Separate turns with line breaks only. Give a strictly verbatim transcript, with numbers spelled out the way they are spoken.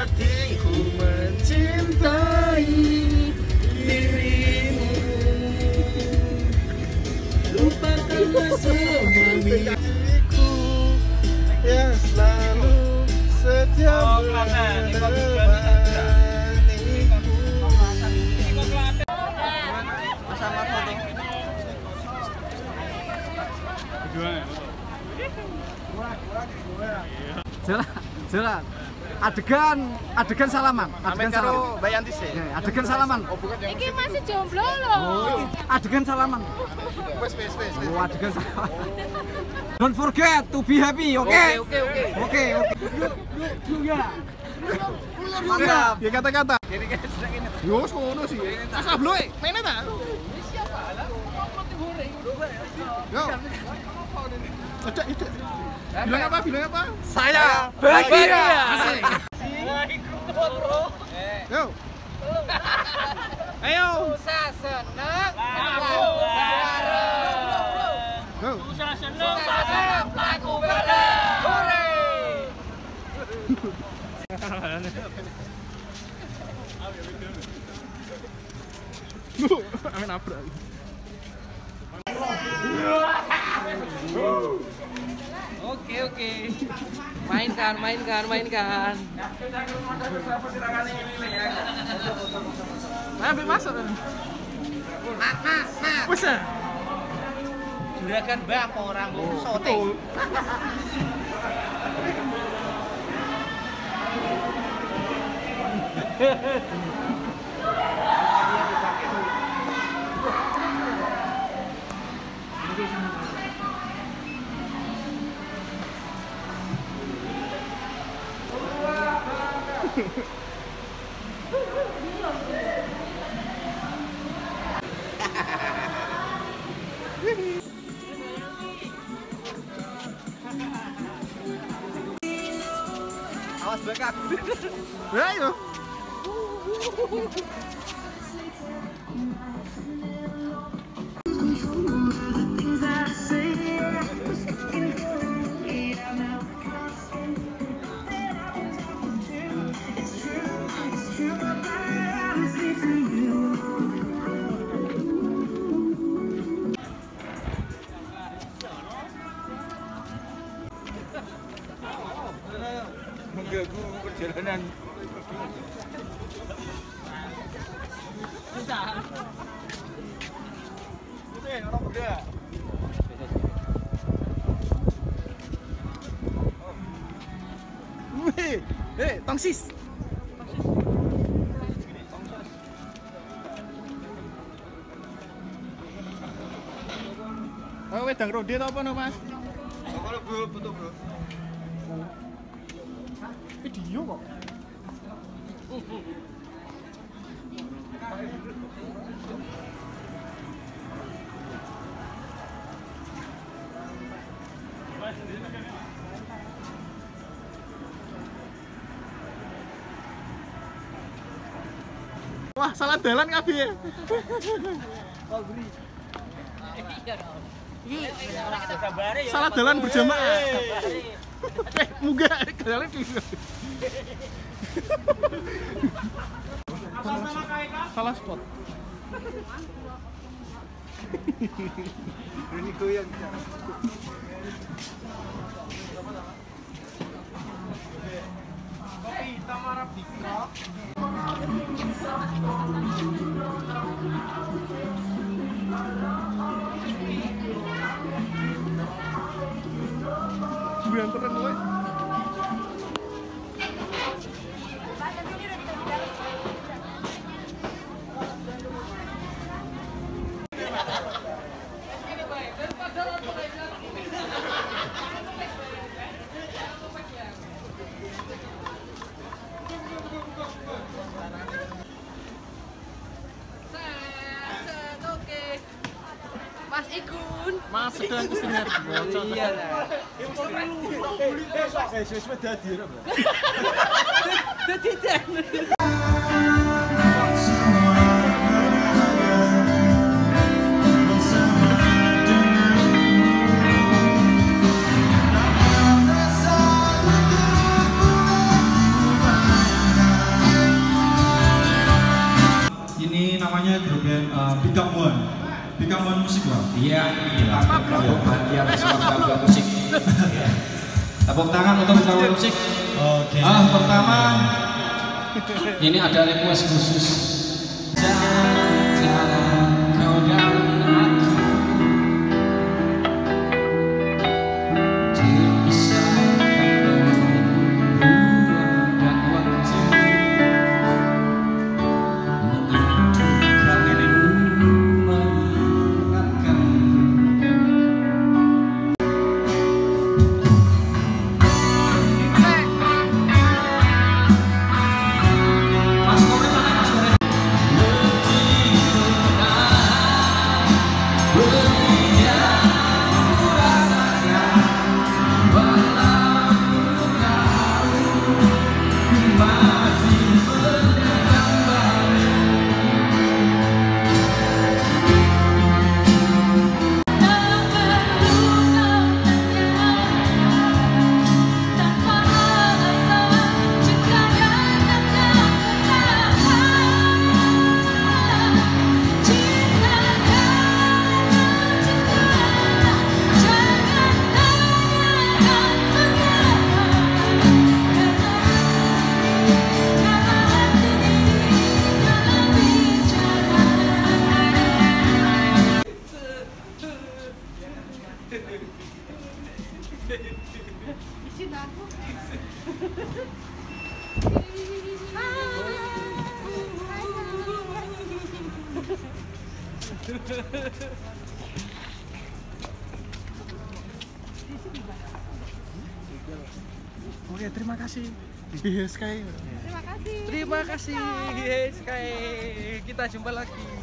hatiku mencintai dirimu. Lupakanlah semua mimpiku yang selalu setia menemaniku. Sama foto.
Jalan, jalan. Adegan, adegan salaman. Adegan salaman.
Mbak Yanti sih.
Adegan salaman.
Iki masih jomblo loh.
Oh, adegan salaman.
Wes wes wes.
Oh, adegan salaman. Don't forget to be happy, oke?
Oke oke oke.
Oke, oke. Ya.
Mantap.
Ya kata-kata.
Ini kan sedang ini.
Yo, sono sih.
Asal bloy, mainnya tak?
Yo. Ada, ada. Bilang apa? Bilang apa?
Saya bahagia.
Asik. Yo. Ayo.
Susah seneng
Go.
Susah seneng lagu bareng. Hore.
Bu, amin abrak.
Oke oke. Mainkan mainkan mainkan.
Ambil masuk.
Mak mak mak.
Wes.
Juragan bako orang mau syuting.
Awas bengkak. Ya itu.
Mengganggu perjalanan.
Susah.
Oke, orang muda.
Wih, eh, tongsis. Oh, wedang ronde atau apa no, Mas?
Kalau bro, betul bro.
Video kok. Wah, salah dalan kabeh. Salah dalan berjamaah. Eh, munggah dalan iki. Salah spot.
Ini goyang. Kopi Tamara Bikro.
Bulan keren kowe.
Mas Igun.
Mas sedang istirahat.
Iya lah.
Eh, suwe dadi ora, Bro.
Dadi
gabungan musik bang?
Iya, kita gabung bahagia bersama gabungan musik. Ya. Tepuk tangan untuk gabungan musik.
Oke.
Ah, pertama ini ada request khusus. Jangan kau dan aku terpisahkan oleh ruang dan waktu, menyentuhkan dirimu, mengingatkanku. Mas Korek mana Mas Korek?
Oke, terima kasih. Yes, kayak.
Terima kasih. Terima kasih. Yes, kayak kita jumpa lagi.